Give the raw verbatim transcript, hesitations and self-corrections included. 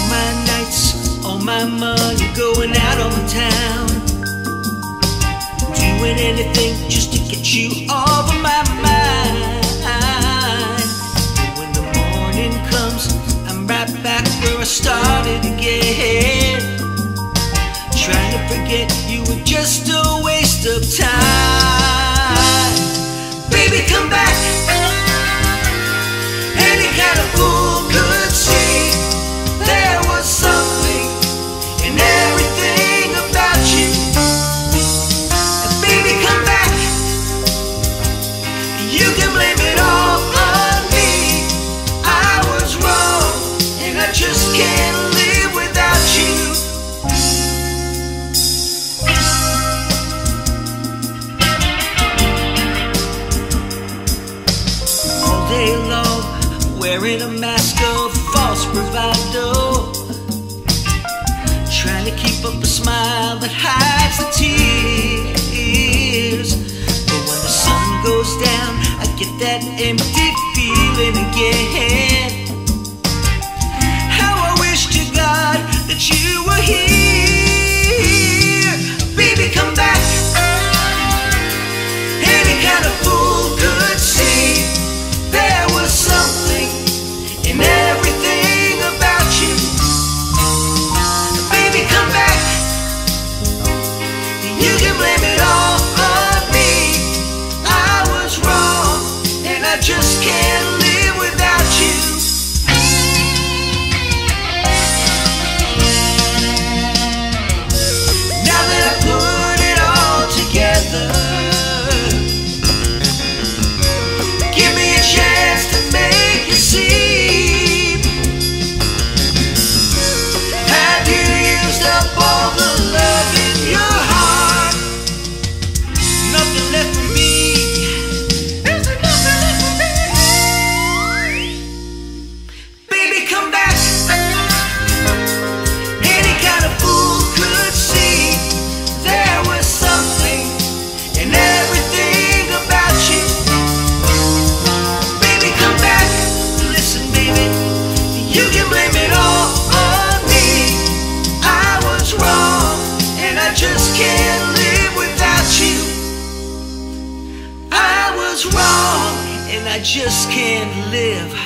my nights, all my money going out on the town, doing anything just to get you off of my mind. And when the morning comes, I'm right back where I started again, trying to forget you were just a waste of time. Baby, come back. Any kind of fool could see there was something in everything about you. And baby, come back. You can blame it all on me. I was wrong, and I just can't live without you. All day long, wearing a mask of false bravado, trying to keep up a smile that hides the tears. But when the sun goes down, I get that empty feeling again. How I wish to God that you were here. Baby, come back. Any kind of fool could see there was something in everything about you. Baby, come back. You can blame it all on me. I was wrong, and I just can't live without you. Now that I put it all together, give me a chance to make you see. Have you used up all the love in your heart? Nothing left for me. There's nothing left for me. Baby, come back. Any kind of fool could see there was something in everything about you. Baby, come back. Listen, baby, you can blame it all on me. I was wrong, and I just can't live without you. I was wrong, and I just can't live